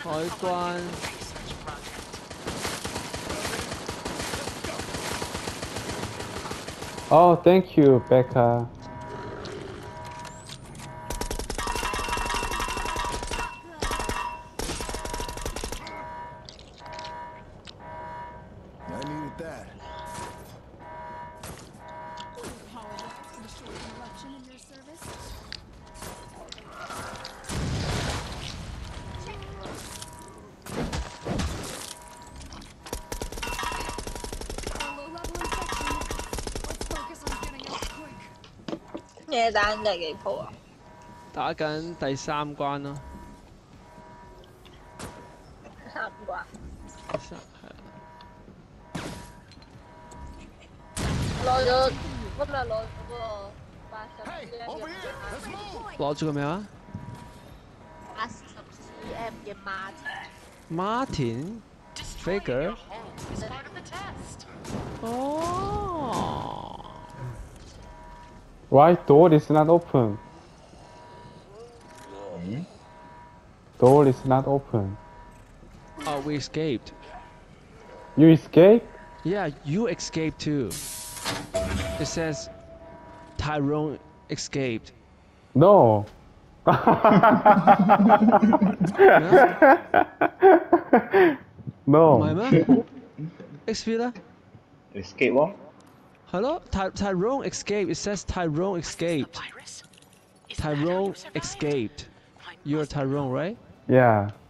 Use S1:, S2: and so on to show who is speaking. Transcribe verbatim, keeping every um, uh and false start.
S1: 海關。
S2: Oh, thank you, Becca.
S3: I needed that.
S4: Apologize for the short interruption in your service. A low-level infection. Let's focus on getting out quick.
S5: 嘢蛋第幾鋪啊？
S1: 打緊第三關咯。
S5: 三關。
S1: 三係啊。
S5: 攞咗今日攞咗嗰個八十
S3: Hey, over here. Let's move.
S1: 攞咗個咩啊
S5: 八十 cm 嘅馬蹄。
S1: ？Martin Faker。
S6: Is part of the test.
S1: Oh.
S2: Why door is not open? Door is not open.
S1: Oh, we escaped.
S2: You escape?
S1: Yeah, you escaped too. It says Tyrone escaped.
S2: No. No.
S1: 唔係咩 ？X P 咧？
S7: escape 咯。
S1: 係咯，Ty Tyrone escaped. It says Tyrone escaped.
S6: Virus? Is that how
S1: Tyrone
S6: you survived?
S1: escaped. You're Tyrone, right?
S2: Yeah.